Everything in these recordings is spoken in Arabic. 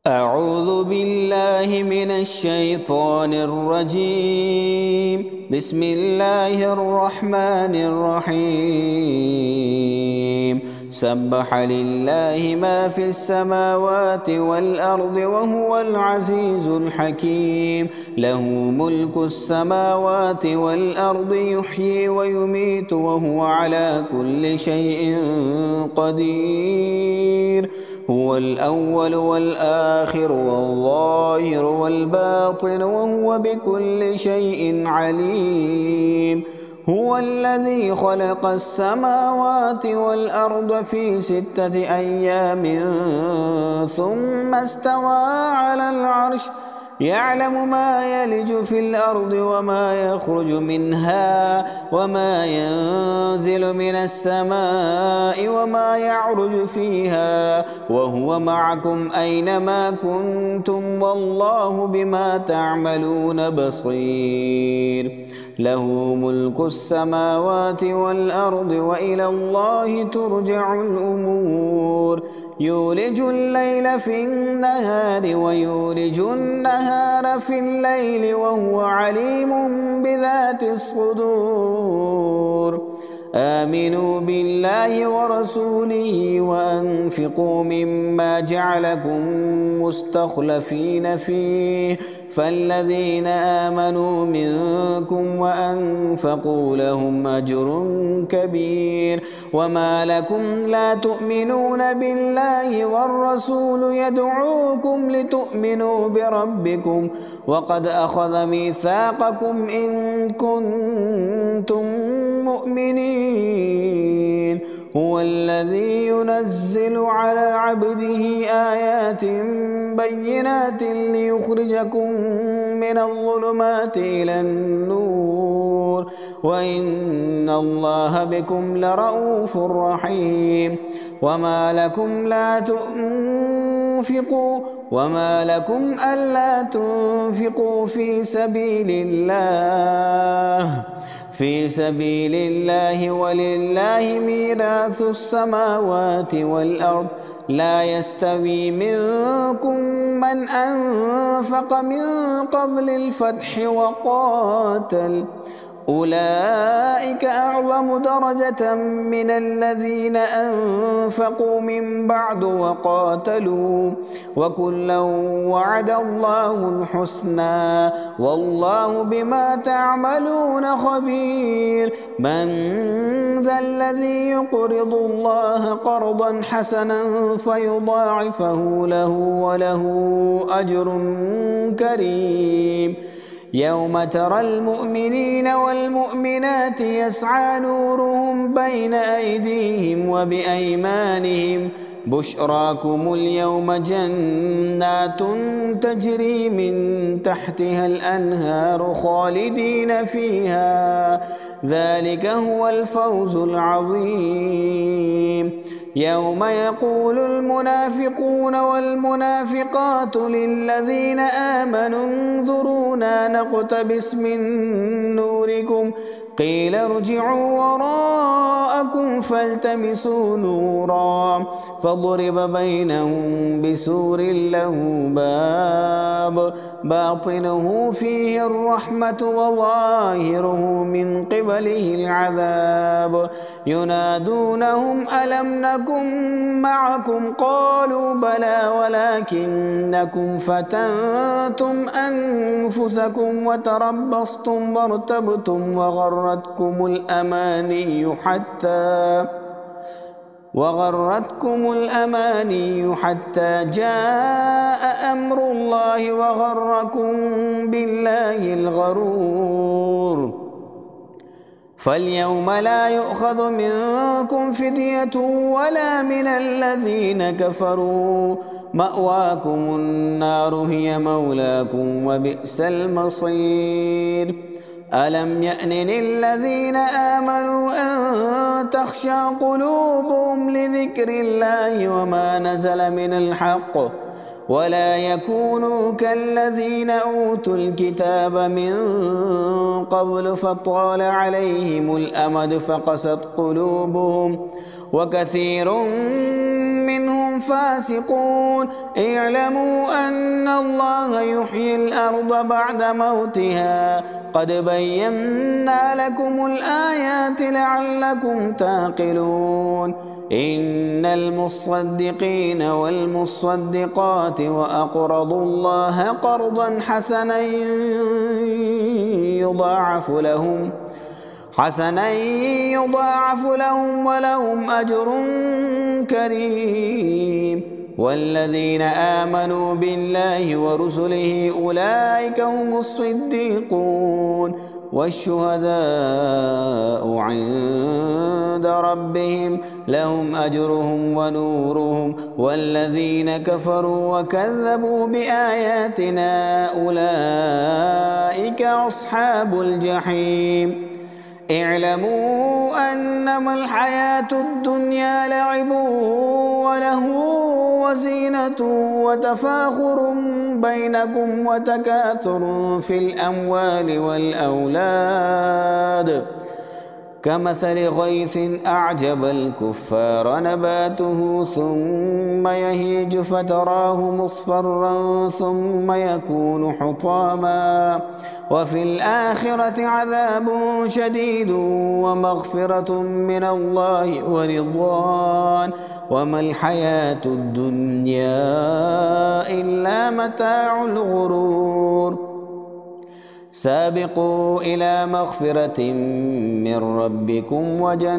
أعوذ بالله من الشيطان الرجيم. بسم الله الرحمن الرحيم. سبح لله ما في السماوات والأرض وهو العزيز الحكيم. له ملك السماوات والأرض يحيي ويميت وهو على كل شيء قدير. هو الأول والآخر والظاهر والباطن وهو بكل شيء عليم. هو الذي خلق السماوات والأرض في 6 أيام ثم استوى على العرش يعلم ما يلج في الأرض وما يخرج منها وما ينزل من السماء وما يعرج فيها وهو معكم أينما كنتم والله بما تعملون بصير. له ملك السماوات والأرض وإلى الله ترجع الأمور. يولج الليل في النهار ويولج النهار في الليل وهو عليم بذات الصدور. آمنوا بالله ورسوله وأنفقوا مما جعلكم مستخلفين فيه فالذين آمنوا منكم وأنفقوا لهم أجر كبير. وما لكم لا تؤمنون بالله والرسول يدعوكم لتؤمنوا بربكم وقد أخذ ميثاقكم إن كنتم مؤمنين. هو الذي ينزل على عبده آيات بينات ليخرجكم من الظلمات إلى النور وإن الله بكم لرؤوف رحيم. وما لكم ألا تنفقوا في سبيل الله ولله ميراث السماوات والأرض. لا يستوي منكم من أنفق من قبل الفتح وقاتل أولئك أعظم درجة من الذين أنفقوا من بعد وقاتلوا وكلا وعد الله الحسنى والله بما تعملون خبير. من ذا الذي يقرض الله قرضا حسنا فيضاعفه له وله أجر كريم. يوم ترى المؤمنين والمؤمنات يسعى نورهم بين أيديهم وبأيمانهم بشراكم اليوم جنات تجري من تحتها الأنهار خالدين فيها ذلك هو الفوز العظيم. يوم يقول المنافقون والمنافقات للذين آمنوا انظرونا نقتبس من نوركم قيل ارجعوا وراءكم فالتمسوا نورا فضرب بينهم بسور له باب باطنه فيه الرحمة وظاهره من قبله العذاب. ينادونهم ألم نكن معكم قالوا بلى ولكنكم فتنتم أنفسكم وتربصتم وارتبتم وغرتكم الأماني حتى جاء أمر الله وغركم بالله الغرور. فاليوم لا يؤخذ منكم فدية ولا من الذين كفروا مأواكم النار هي مولاكم وبئس المصير. ألم يأن للذين آمنوا أن تخشع قلوبهم لذكر الله وما نزل من الحق ولا يكونوا كالذين أوتوا الكتاب من قبل فطال عليهم الأمد فقست قلوبهم وكثير منهم فاسقون اعلموا أن الله يحيي الأرض بعد موتها قد بينا لكم الآيات لعلكم تعقلون إن المصدقين والمصدقات وأقرضوا الله قرضا حسنا يضاعف لهم ولهم أجر كريم والذين آمنوا بالله ورسله أولئك هم الصديقون والشهداء عند ربهم لهم أجرهم ونورهم والذين كفروا وكذبوا بآياتنا أولئك أصحاب الجحيم اعلموا أنما الحياة الدنيا لعب ولهو وزينة وتفاخر بينكم وتكاثر في الأموال والأولاد كمثل غيث أعجب الكفار نباته ثم يهيج فتراه مصفرا ثم يكون حطاما وفي الآخرة عذاب شديد ومغفرة من الله ورضوان وما الحياة الدنيا إلا متاع الغرور سابقوا إلى مغفرة من ربكم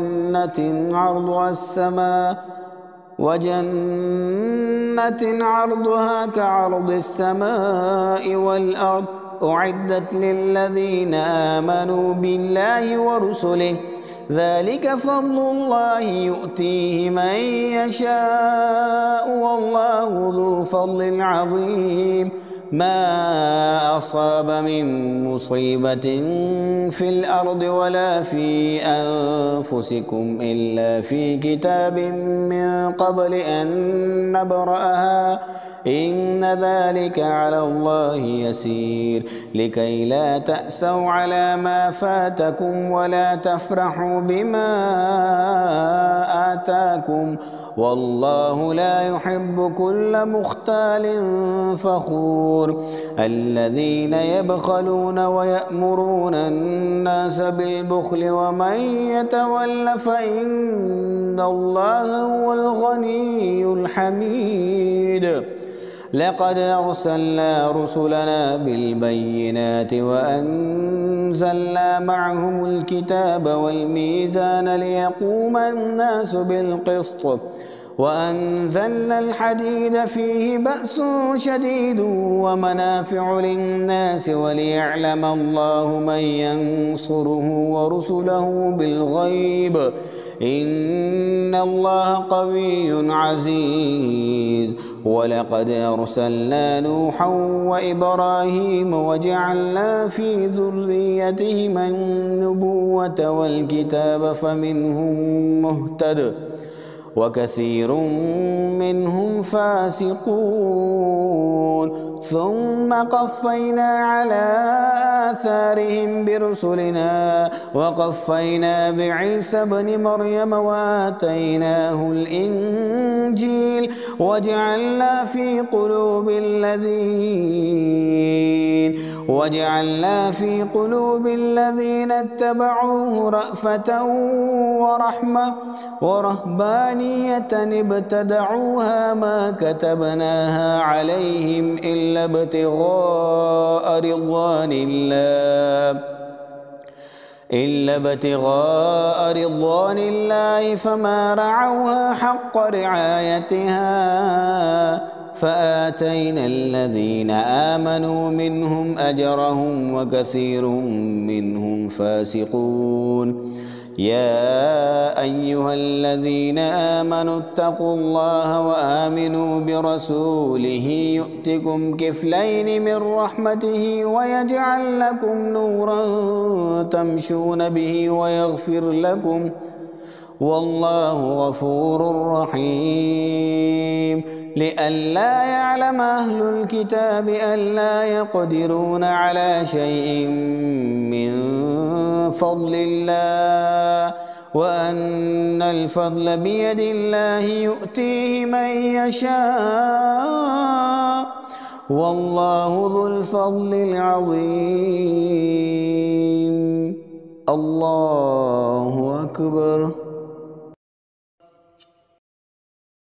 وجنة عرضها كعرض السماء والأرض أعدت للذين آمنوا بالله ورسله ذلك فضل الله يؤتيه من يشاء والله ذو فضل عظيم ما أصاب من مصيبة في الأرض ولا في أنفسكم إلا في كتاب من قبل أن نبرأها إن ذلك على الله يسير لكي لا تأسوا على ما فاتكم ولا تفرحوا بما آتاكم والله لا يحب كل مختال فخور الذين يبخلون ويأمرون الناس بالبخل ومن يتول فإن الله هو الغني الحميد لقد أرسلنا رسلنا بالبينات وأنزلنا معهم الكتاب والميزان ليقوم الناس بالقسط وأنزلنا الحديد فيه بأس شديد ومنافع للناس وليعلم الله من ينصره ورسله بالغيب إن الله قوي عزيز ولقد أرسلنا نوحا وإبراهيم وجعلنا في ذريتهما النبوة والكتاب فمنهم مهتد وكثير منهم فاسقون ثم قفينا على آثارهم برسلنا وقفينا بعيسى ابن مريم وآتيناه الإنجيل وجعلنا في قلوب الذين اتبعوه رأفة ورحمة ورهبانية ابتدعوها ما كتبناها عليهم إلا ابتغاء رضوان الله فما رعوها حق رعايتها فآتينا الذين آمنوا منهم أجرهم وكثير منهم فاسقون يا أيها الذين آمنوا اتقوا الله وآمنوا برسوله يؤتكم كفلين من رحمته ويجعل لكم نورا تمشون به ويغفر لكم والله غفور رحيم لئلا يعلم أهل الكتاب ألا يقدرون على شيء من فضل الله وأن الفضل بيد الله يؤتيه من يشاء والله ذو الفضل العظيم. الله أكبر.